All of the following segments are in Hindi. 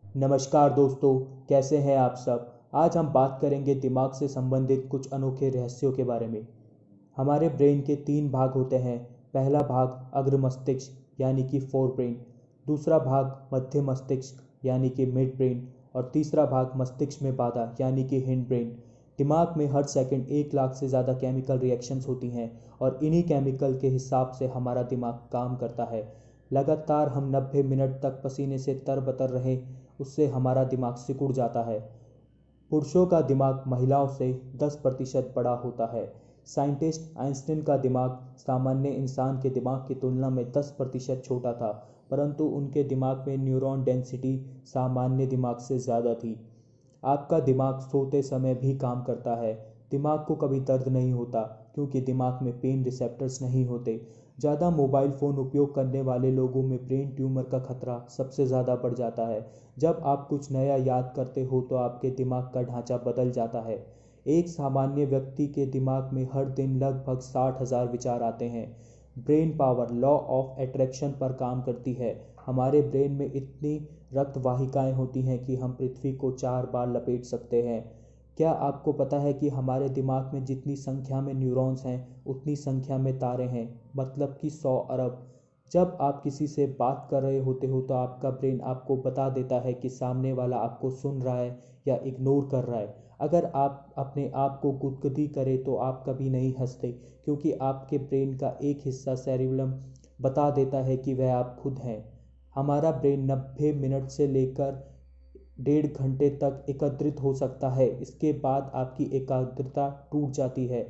नमस्कार दोस्तों, कैसे हैं आप सब। आज हम बात करेंगे दिमाग से संबंधित कुछ अनोखे रहस्यों के बारे में। हमारे ब्रेन के 3 भाग होते हैं। पहला भाग अग्र मस्तिष्क यानी कि फोर ब्रेन, दूसरा भाग मध्य मस्तिष्क यानी कि मिड ब्रेन और तीसरा भाग मस्तिष्क में बाधा यानी कि हिंड ब्रेन। दिमाग में हर सेकंड 1 लाख से ज़्यादा केमिकल रिएक्शंस होती हैं और इन्हीं केमिकल के हिसाब से हमारा दिमाग काम करता है। लगातार हम 90 मिनट तक पसीने से तरबतर रहें, उससे हमारा दिमाग सिकुड़ जाता है। पुरुषों का दिमाग महिलाओं से 10% बड़ा होता है। साइंटिस्ट आइंस्टीन का दिमाग सामान्य इंसान के दिमाग की तुलना में 10% छोटा था, परंतु उनके दिमाग में न्यूरॉन डेंसिटी सामान्य दिमाग से ज़्यादा थी। आपका दिमाग सोते समय भी काम करता है। दिमाग को कभी दर्द नहीं होता क्योंकि दिमाग में पेन रिसेप्टर्स नहीं होते। ज़्यादा मोबाइल फ़ोन उपयोग करने वाले लोगों में ब्रेन ट्यूमर का खतरा सबसे ज़्यादा बढ़ जाता है। जब आप कुछ नया याद करते हो तो आपके दिमाग का ढांचा बदल जाता है। एक सामान्य व्यक्ति के दिमाग में हर दिन लगभग 60,000 विचार आते हैं। Brain power law of attraction पर काम करती है। हमारे ब्रेन में इतनी रक्त वाहिकाएं होती हैं कि हम पृथ्वी को 4 बार लपेट सकते हैं। क्या आपको पता है कि हमारे दिमाग में जितनी संख्या में न्यूरॉन्स हैं उतनी संख्या में तारे हैं, मतलब कि 100 अरब। जब आप किसी से बात कर रहे होते हो तो आपका ब्रेन आपको बता देता है कि सामने वाला आपको सुन रहा है या इग्नोर कर रहा है। अगर आप अपने आप को गुदगुदी करें तो आप कभी नहीं हंसते, क्योंकि आपके ब्रेन का एक हिस्सा सेरिबेलम बता देता है कि वह आप खुद हैं। हमारा ब्रेन 90 मिनट से लेकर 1.5 घंटे तक एकत्रित हो सकता है, इसके बाद आपकी एकाग्रता टूट जाती है।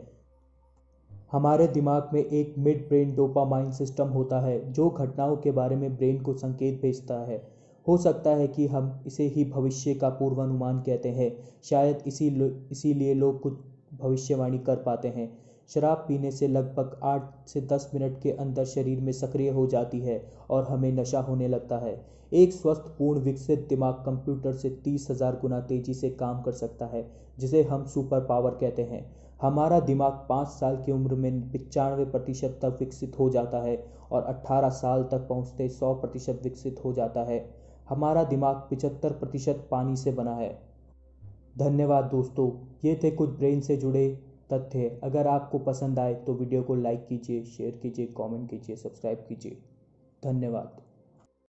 हमारे दिमाग में एक मिड ब्रेन डोपामाइन सिस्टम होता है जो घटनाओं के बारे में ब्रेन को संकेत भेजता है। हो सकता है कि हम इसे ही भविष्य का पूर्वानुमान कहते हैं। शायद इसीलिए लोग कुछ भविष्यवाणी कर पाते हैं। शराब पीने से लगभग 8 से 10 मिनट के अंदर शरीर में सक्रिय हो जाती है और हमें नशा होने लगता है। एक स्वस्थ पूर्ण विकसित दिमाग कंप्यूटर से 30,000 गुना तेजी से काम कर सकता है, जिसे हम सुपर पावर कहते हैं। हमारा दिमाग 5 साल की उम्र में 95% तक विकसित हो जाता है और 18 साल तक पहुंचते 100% विकसित हो जाता है। हमारा दिमाग 75% पानी से बना है। धन्यवाद दोस्तों, ये थे कुछ ब्रेन से जुड़े तथ्य। अगर आपको पसंद आए तो वीडियो को लाइक कीजिए, शेयर कीजिए, कमेंट कीजिए, सब्सक्राइब कीजिए। धन्यवाद।